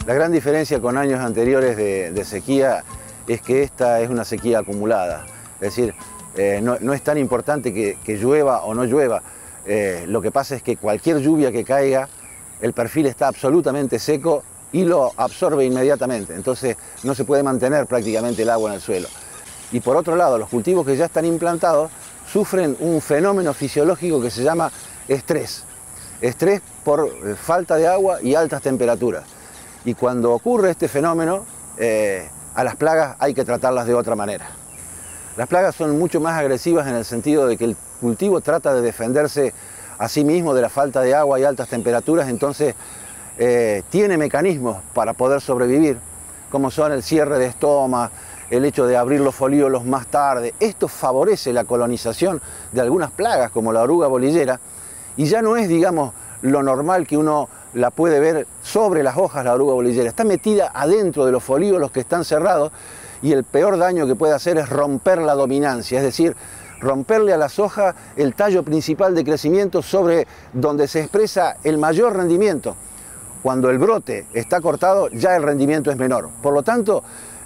La gran diferencia con años anteriores de sequía es que esta es una sequía acumulada. Es decir, no es tan importante que llueva o no llueva. Lo que pasa es que cualquier lluvia que caiga, el perfil está absolutamente seco y lo absorbe inmediatamente. Entonces no se puede mantener prácticamente el agua en el suelo. Y por otro lado, los cultivos que ya están implantados sufren un fenómeno fisiológico que se llama estrés. Estrés por falta de agua y altas temperaturas. Y cuando ocurre este fenómeno, a las plagas hay que tratarlas de otra manera. Las plagas son mucho más agresivas en el sentido de que el cultivo trata de defenderse a sí mismo de la falta de agua y altas temperaturas, entonces tiene mecanismos para poder sobrevivir, como son el cierre de estomas, el hecho de abrir los folíolos más tarde. Esto favorece la colonización de algunas plagas, como la oruga bolillera, y ya no es, digamos, lo normal que uno la puede ver sobre las hojas, la oruga bolillera. Está metida adentro de los folíolos que están cerrados, y el peor daño que puede hacer es romper la dominancia, es decir, romperle a las hojas el tallo principal de crecimiento sobre donde se expresa el mayor rendimiento. Cuando el brote está cortado, ya el rendimiento es menor. Por lo tanto,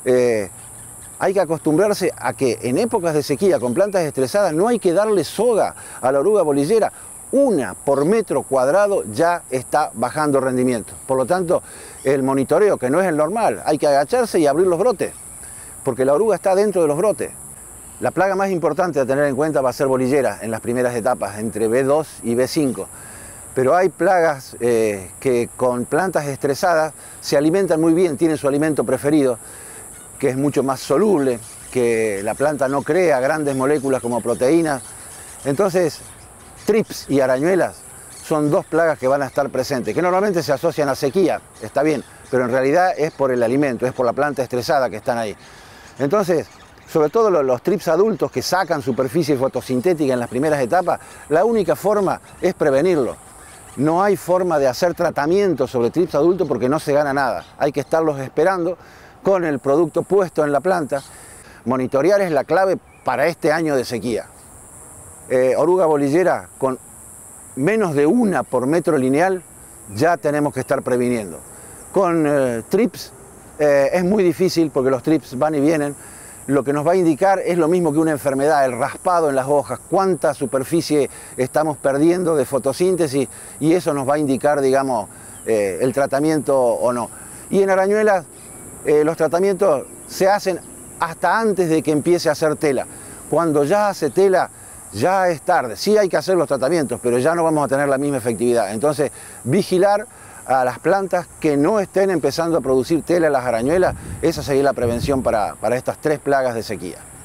hay que acostumbrarse a que en épocas de sequía con plantas estresadas no hay que darle soga a la oruga bolillera. Una por metro cuadrado ya está bajando rendimiento. Por lo tanto, el monitoreo, que no es el normal, hay que agacharse y abrir los brotes, porque la oruga está dentro de los brotes. La plaga más importante a tener en cuenta va a ser bolillera en las primeras etapas, entre B2 y B5. Pero hay plagas que con plantas estresadas se alimentan muy bien, tienen su alimento preferido, que es mucho más soluble, que la planta no crea grandes moléculas como proteínas. Entonces, trips y arañuelas son dos plagas que van a estar presentes, que normalmente se asocian a sequía, está bien, pero en realidad es por el alimento, es por la planta estresada que están ahí. Entonces, sobre todo los trips adultos que sacan superficie fotosintética en las primeras etapas, la única forma es prevenirlo. No hay forma de hacer tratamiento sobre trips adultos porque no se gana nada. Hay que estarlos esperando con el producto puesto en la planta. Monitorear es la clave para este año de sequía. Oruga bolillera con menos de una por metro lineal ya tenemos que estar previniendo. Con trips es muy difícil porque los trips van y vienen. Lo que nos va a indicar es lo mismo que una enfermedad, el raspado en las hojas, cuánta superficie estamos perdiendo de fotosíntesis, y eso nos va a indicar, digamos, el tratamiento o no. Y en arañuelas los tratamientos se hacen hasta antes de que empiece a hacer tela. Cuando ya hace tela, ya es tarde. Sí hay que hacer los tratamientos, pero ya no vamos a tener la misma efectividad. Entonces, vigilar a las plantas que no estén empezando a producir tela, las arañuelas, esa sería la prevención para estas tres plagas de sequía.